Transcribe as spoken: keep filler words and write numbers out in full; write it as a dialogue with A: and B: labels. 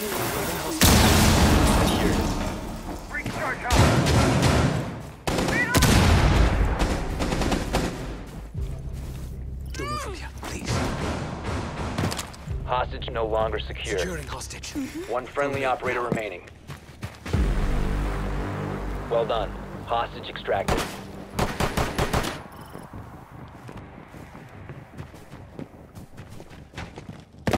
A: Recharge out.
B: Don't move from here, please.
C: Hostage no longer secure.
B: Securing hostage.
C: One friendly operator remaining. Well done. Hostage extracted.